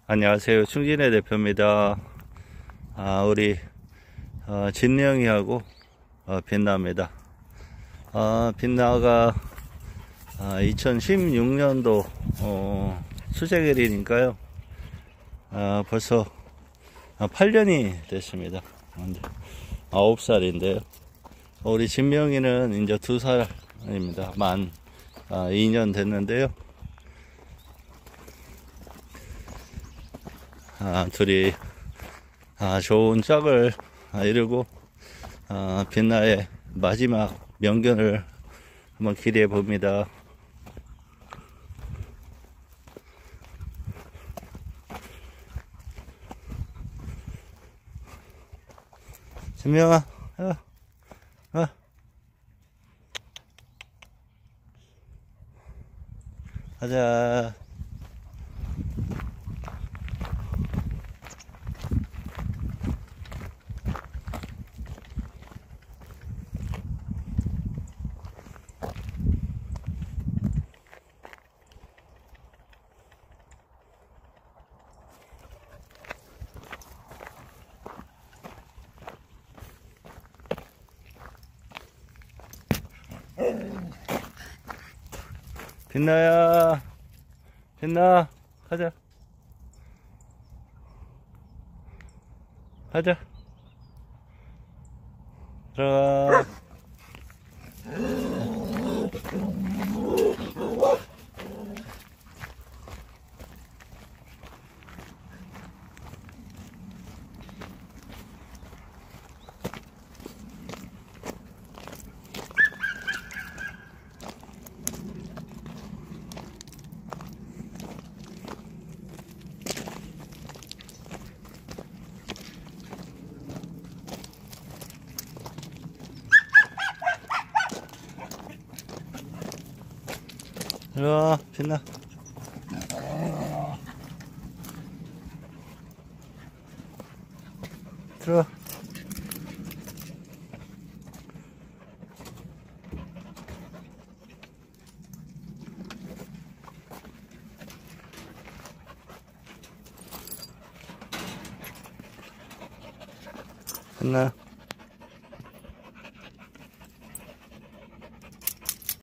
안녕하세요. 충진의 대표입니다. 우리 진영이하고 빛나입니다. 빛나가 2016년도 수제결이니까요. 벌써 8년이 됐습니다. 9살인데요. 우리 진명이는 이제 2살입니다. 만 2년 됐는데요. 둘이 좋은 짝을 이루고 빛나의 마지막 명견을 한번 기대해 봅니다. 진명아, 가자. 빛나야, 빛나, 가자. 가자. 들어가. 들어와, 빛나. 들어와. 빛나.